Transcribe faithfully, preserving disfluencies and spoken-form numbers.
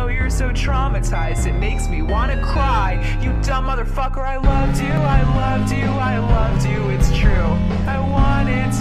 know you're so traumatized, it makes me wanna cry. You dumb motherfucker, I loved you, I loved you, I loved you, it's true. I wanted